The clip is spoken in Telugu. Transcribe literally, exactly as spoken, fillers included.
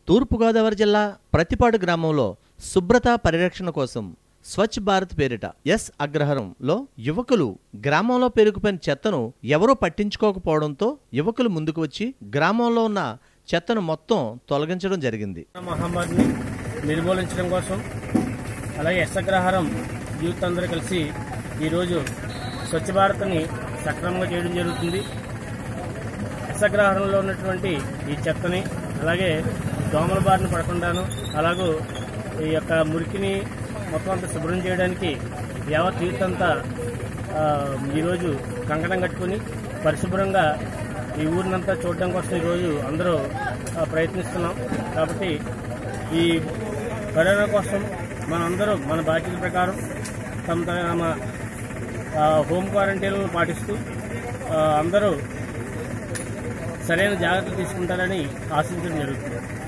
తూర్పుగోదావరి జిల్లా ప్రతిపాడు గ్రామంలో శుభ్రత పరిరక్షణ కోసం స్వచ్ఛ భారత్ పేరిట ఎస్ అగ్రహారంలో యువకులు గ్రామంలో పేరుకుపోయిన చెత్తను ఎవరూ పట్టించుకోకపోవడంతో యువకులు ముందుకు వచ్చి గ్రామంలో ఉన్న చెత్తను మొత్తం తొలగించడం జరిగింది. మహమ్మారిని నిర్మూలించడం కోసం అలాగే ఎస్ అగ్రహారం యూత్ అందరూ కలిసి ఈరోజు స్వచ్ఛ భారత్ని సక్రమంగా చేయడం జరుగుతుంది. ఎస్ అగ్రహారంలో ఉన్నటువంటి ఈ చెత్తని అలాగే దోమల బారిన పడకుండాను అలాగూ ఈ యొక్క మురికిని మొత్తం అంతా శుభ్రం చేయడానికి యావత్ యూత్ అంతా ఈరోజు కంకణం కట్టుకుని పరిశుభ్రంగా ఈ ఊరినంతా చూడడం కోసం ఈరోజు అందరూ ప్రయత్నిస్తున్నాం. కాబట్టి ఈ కరోనా కోసం మనందరూ మన బాధ్యత ప్రకారం తమ తమ హోమ్ క్వారంటైన్లు పాటిస్తూ అందరూ సరైన జాగ్రత్తలు తీసుకుంటారని ఆశించడం జరుగుతుంది.